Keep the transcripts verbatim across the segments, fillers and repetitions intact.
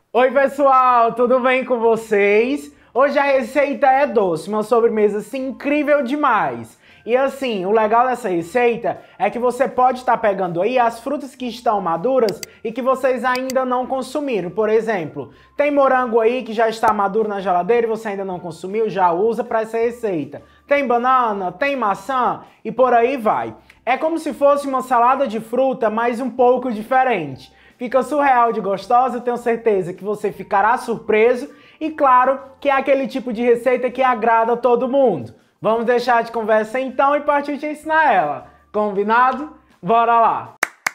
Oi pessoal, tudo bem com vocês? Hoje a receita é doce, uma sobremesa assim, incrível demais. E assim, o legal dessa receita é que você pode estar pegando aí as frutas que estão maduras e que vocês ainda não consumiram. Por exemplo, tem morango aí que já está maduro na geladeira e você ainda não consumiu, já usa para essa receita. Tem banana, tem maçã e por aí vai. É como se fosse uma salada de fruta, mas um pouco diferente. Fica surreal de gostosa, eu tenho certeza que você ficará surpreso e claro que é aquele tipo de receita que agrada a todo mundo. Vamos deixar de conversa então e partir te ensinar ela. Combinado? Bora lá!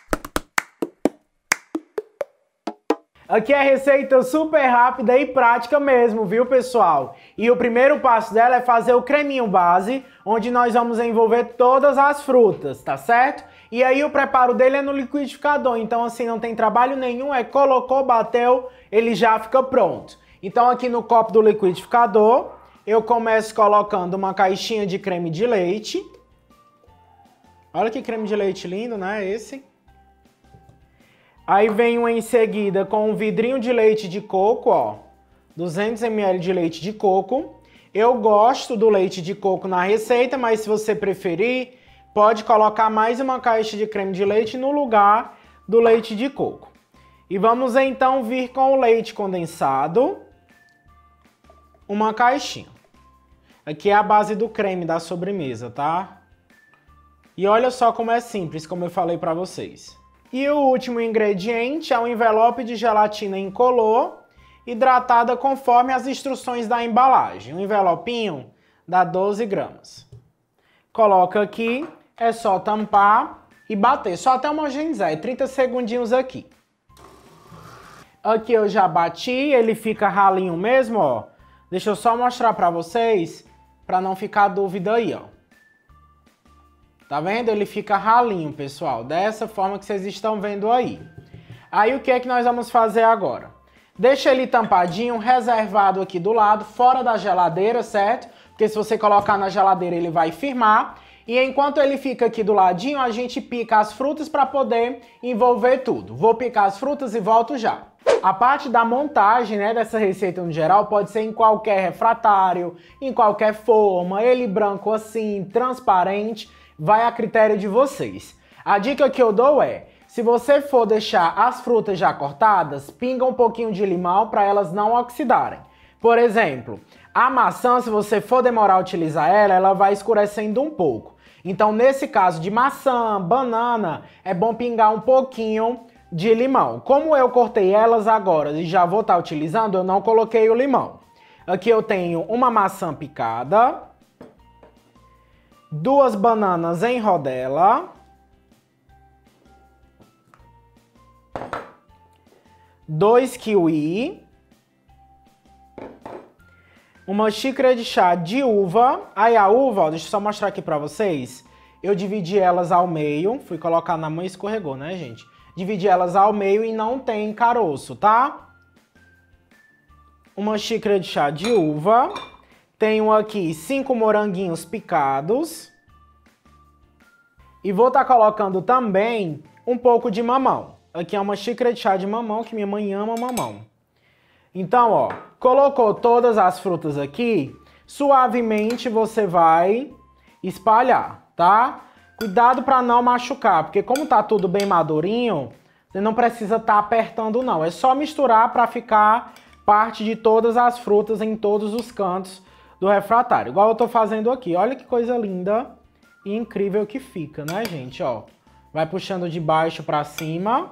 Aqui é receita super rápida e prática mesmo, viu pessoal? E o primeiro passo dela é fazer o creminho base, onde nós vamos envolver todas as frutas, tá certo? E aí o preparo dele é no liquidificador, então assim não tem trabalho nenhum, é colocou, bateu, ele já fica pronto. Então aqui no copo do liquidificador, eu começo colocando uma caixinha de creme de leite. Olha que creme de leite lindo, né? Esse. Aí venho em seguida com um vidrinho de leite de coco, ó. duzentos mililitros de leite de coco. Eu gosto do leite de coco na receita, mas se você preferir, pode colocar mais uma caixa de creme de leite no lugar do leite de coco. E vamos então vir com o leite condensado. Uma caixinha. Aqui é a base do creme da sobremesa, tá? E olha só como é simples, como eu falei pra vocês. E o último ingrediente é um envelope de gelatina incolor, hidratada conforme as instruções da embalagem. Um envelopinho dá doze gramas. Coloca aqui, é só tampar e bater, só até homogeneizar, é trinta segundinhos aqui. Aqui eu já bati, ele fica ralinho mesmo, ó. Deixa eu só mostrar pra vocês, pra não ficar dúvida aí, ó. Tá vendo? Ele fica ralinho, pessoal. Dessa forma que vocês estão vendo aí. Aí o que é que nós vamos fazer agora? Deixa ele tampadinho, reservado aqui do lado, fora da geladeira, certo? Porque se você colocar na geladeira ele vai firmar. E enquanto ele fica aqui do ladinho, a gente pica as frutas para poder envolver tudo. Vou picar as frutas e volto já. A parte da montagem, né, dessa receita no geral pode ser em qualquer refratário, em qualquer forma, ele branco assim, transparente. Vai a critério de vocês. A dica que eu dou é, se você for deixar as frutas já cortadas, pinga um pouquinho de limão para elas não oxidarem. Por exemplo, a maçã, se você for demorar a utilizar ela, ela vai escurecendo um pouco. Então, nesse caso de maçã, banana, é bom pingar um pouquinho de limão. Como eu cortei elas agora e já vou estar utilizando, eu não coloquei o limão. Aqui eu tenho uma maçã picada, duas bananas em rodela, dois kiwi, uma xícara de chá de uva. Aí a uva, ó, deixa eu só mostrar aqui pra vocês. Eu dividi elas ao meio, fui colocar na mão e escorregou, né, gente? Dividi elas ao meio e não tem caroço, tá? Uma xícara de chá de uva. Tenho aqui cinco moranguinhos picados. E vou estar colocando também um pouco de mamão. Aqui é uma xícara de chá de mamão, que minha mãe ama mamão. Então, ó, colocou todas as frutas aqui, suavemente você vai espalhar, tá? Cuidado para não machucar, porque como tá tudo bem madurinho, você não precisa estar apertando não. É só misturar para ficar parte de todas as frutas em todos os cantos do refratário. Igual eu tô fazendo aqui. Olha que coisa linda e incrível que fica, né, gente? Ó, vai puxando de baixo para cima.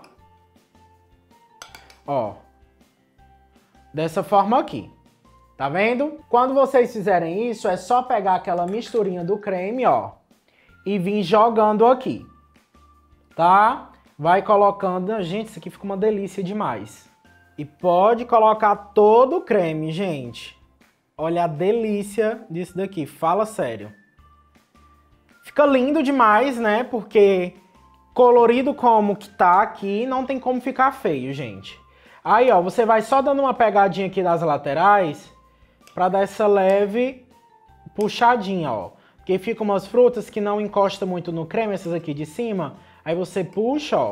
Ó. Dessa forma aqui. Tá vendo? Quando vocês fizerem isso, é só pegar aquela misturinha do creme, ó, e vir jogando aqui. Tá? Vai colocando. Gente, isso aqui fica uma delícia demais. E pode colocar todo o creme, gente. Olha a delícia disso daqui, fala sério. Fica lindo demais, né? Porque colorido como que tá aqui, não tem como ficar feio, gente. Aí, ó, você vai só dando uma pegadinha aqui nas laterais pra dar essa leve puxadinha, ó. Porque fica umas frutas que não encostam muito no creme, essas aqui de cima. Aí você puxa, ó,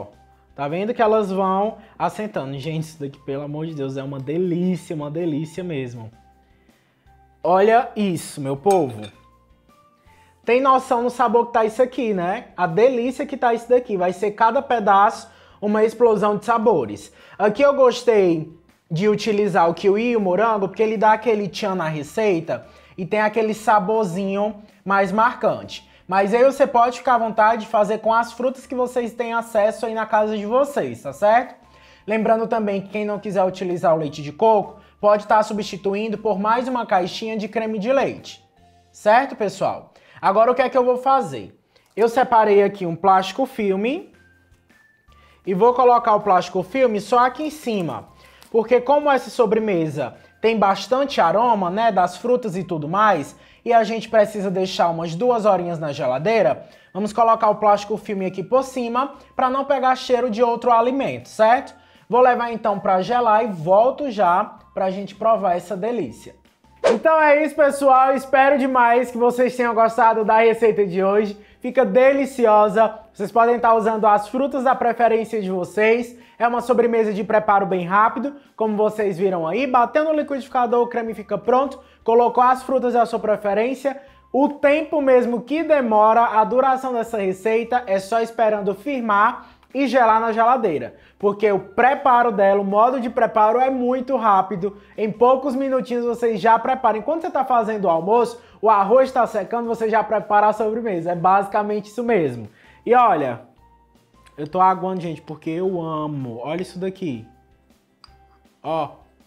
Tá vendo que elas vão assentando. Gente, isso daqui, pelo amor de Deus, é uma delícia, uma delícia mesmo. Olha isso, meu povo. Tem noção no sabor que tá isso aqui, né? A delícia que tá isso daqui. Vai ser cada pedaço uma explosão de sabores. Aqui eu gostei de utilizar o kiwi e o morango, porque ele dá aquele tchan na receita e tem aquele saborzinho mais marcante. Mas aí você pode ficar à vontade de fazer com as frutas que vocês têm acesso aí na casa de vocês, tá certo? Lembrando também que quem não quiser utilizar o leite de coco, pode estar substituindo por mais uma caixinha de creme de leite. Certo, pessoal? Agora o que é que eu vou fazer? Eu separei aqui um plástico filme e vou colocar o plástico filme só aqui em cima. Porque como essa sobremesa tem bastante aroma, né, das frutas e tudo mais, e a gente precisa deixar umas duas horinhas na geladeira, vamos colocar o plástico filme aqui por cima para não pegar cheiro de outro alimento, certo? Vou levar então para gelar e volto já para a gente provar essa delícia. Então é isso, pessoal. Espero demais que vocês tenham gostado da receita de hoje. Fica deliciosa. Vocês podem estar usando as frutas da preferência de vocês. É uma sobremesa de preparo bem rápido, como vocês viram aí. Bateu no liquidificador, o creme fica pronto. Colocou as frutas da sua preferência. O tempo mesmo que demora, a duração dessa receita é só esperando firmar e gelar na geladeira, porque o preparo dela, o modo de preparo é muito rápido. Em poucos minutinhos vocês já preparam. Enquanto você está fazendo o almoço, o arroz está secando, você já prepara a sobremesa. É basicamente isso mesmo. E olha, eu tô aguando, gente, porque eu amo. Olha isso daqui. Ó.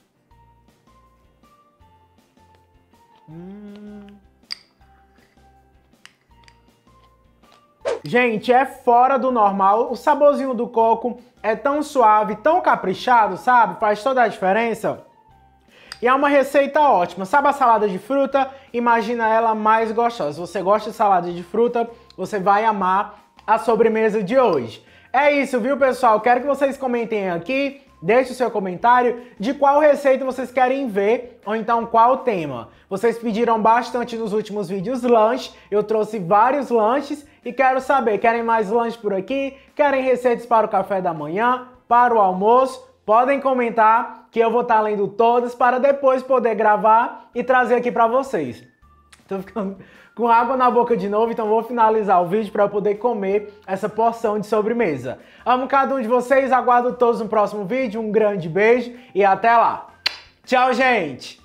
Hum. Gente, é fora do normal. O saborzinho do coco é tão suave, tão caprichado, sabe? Faz toda a diferença. E é uma receita ótima. Sabe a salada de fruta? Imagina ela mais gostosa. Se você gosta de salada de fruta, você vai amar a sobremesa de hoje. É isso, viu, pessoal? Quero que vocês comentem aqui. Deixe o seu comentário de qual receita vocês querem ver, ou então qual tema. Vocês pediram bastante nos últimos vídeos lanche, eu trouxe vários lanches e quero saber, querem mais lanche por aqui? Querem receitas para o café da manhã, para o almoço? Podem comentar que eu vou estar lendo todas para depois poder gravar e trazer aqui para vocês. Tô ficando com água na boca de novo, então vou finalizar o vídeo para eu poder comer essa porção de sobremesa. Amo cada um de vocês, aguardo todos no próximo vídeo, um grande beijo e até lá. Tchau, gente!